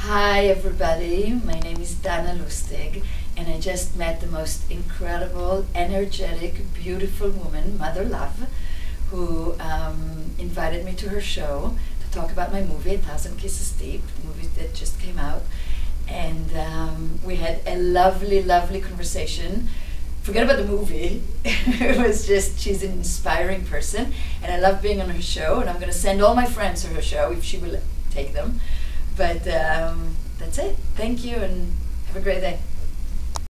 Hi everybody, my name is Dana Lustig, and I just met the most incredible, energetic, beautiful woman, Mother Love, who invited me to her show to talk about my movie, 1,000 Kisses Deep, the movie that just came out. And we had a lovely, lovely conversation. Forget about the movie. It was just, she's an inspiring person, and I love being on her show, and I'm going to send all my friends to her show if she will take them. But that's it. Thank you, and have a great day.